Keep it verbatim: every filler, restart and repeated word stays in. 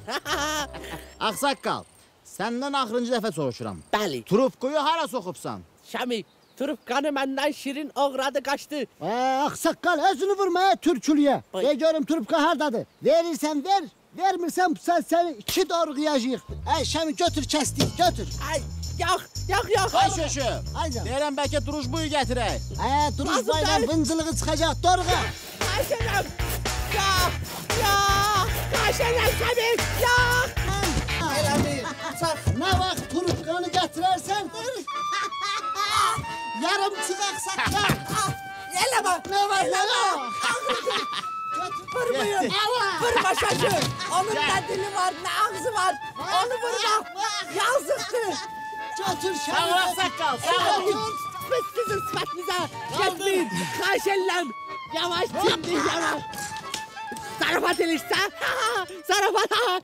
Ağsaqqal, səndən axırıncı dəfə soruşuram. Bəli. Trubkoyu hara soxubsan? Şami, trubkanı məndən şirin oğradı qaçdı. Ee, Aksakkal özünü vurmaya Türkülüye. Ay. Ve görüm Türkka hardadır. Verirsen ver, vermirsen sen seni iki doğru yiyecek. Ey Şemi götür kestik götür. Ay, yox, yox, yox. Ay şöşü, Haydi. deyirəm bəlkə drujbuyu gətirək. Ee, duruş Lazım bayram değil. vıncılığı çıkacak doğruğa. Ayşənəm, yox, yox. Ayşənəm, Şami, yox. Eləmi, çak. Ne vakit Türkkanı getirersen yarım çık Aksakkal. Elə bax. Ne var ne var? Vurmayın. Vurma şaşı. Onun ne dili var, ne ağzı var. Onu vurma. Yazıktır. Götür Sağ ol Şemi. Ağsaqqal, sağ ol. Biz sizin sıfatınıza gitmeyin. Kaşellen. Yavaş şimdi yavaş. Zarafat ilişse. Zarafat.